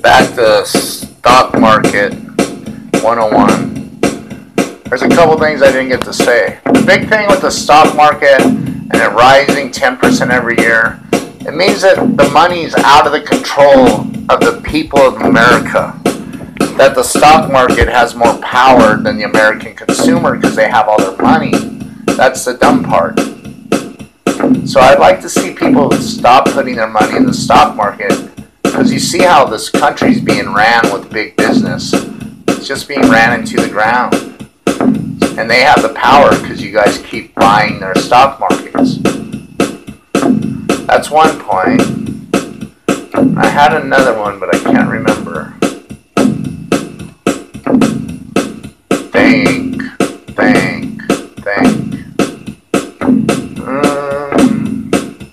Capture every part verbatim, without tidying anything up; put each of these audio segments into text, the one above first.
back to stock market one oh one. There's a couple things I didn't get to say. The big thing with the stock market and it rising ten percent every year, it means that the money's out of the control of the people of America. That the stock market has more power than the American consumer because they have all their money. That's the dumb part. So I'd like to see people stop putting their money in the stock market, because you see how this country's being ran with big business. It's just being ran into the ground. And they have the power because you guys keep buying their stock markets. That's one point. I had another one, but I can't remember. Think, think, think. Um,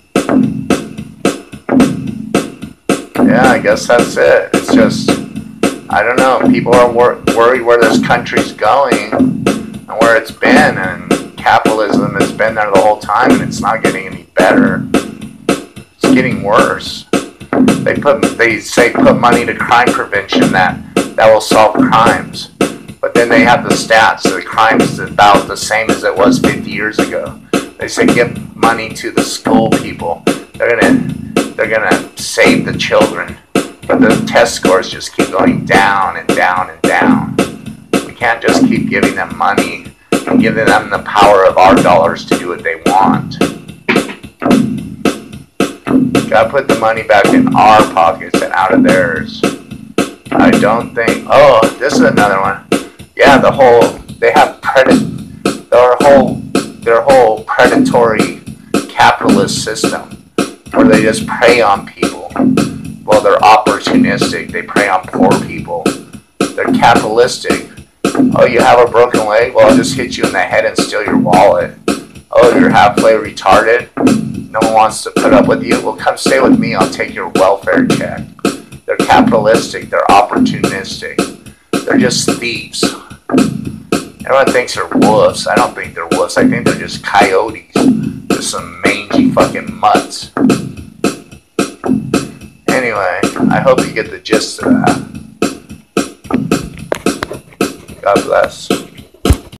yeah, I guess that's it. It's just, I don't know. People are wor- worried where this country's going and where it's been, and capitalism has been there the whole time, and it's not getting any better. It's getting worse. They put, they say put money to crime prevention, that that will solve crimes. But then they have the stats. The crime is about the same as it was fifty years ago. They say give money to the school people. They're gonna they're gonna save the children. But the test scores just keep going down and down and down. We can't just keep giving them money and giving them the power of our dollars to do what they want. Gotta put the money back in our pockets and out of theirs. I don't think. Oh, this is another one. Yeah, the whole they have pred their whole their whole predatory capitalist system where they just prey on people. Well, they're opportunistic. They prey on poor people. They're capitalistic. Oh, you have a broken leg? Well, I'll just hit you in the head and steal your wallet. Oh, you're halfway retarded? No one wants to put up with you? Well, come stay with me. I'll take your welfare check. They're capitalistic. They're opportunistic. They're just thieves. Everyone thinks they're wolves. I don't think they're wolves. I think they're just coyotes. Just some mangy fucking mutts. Anyway, I hope you get the gist of that. God bless.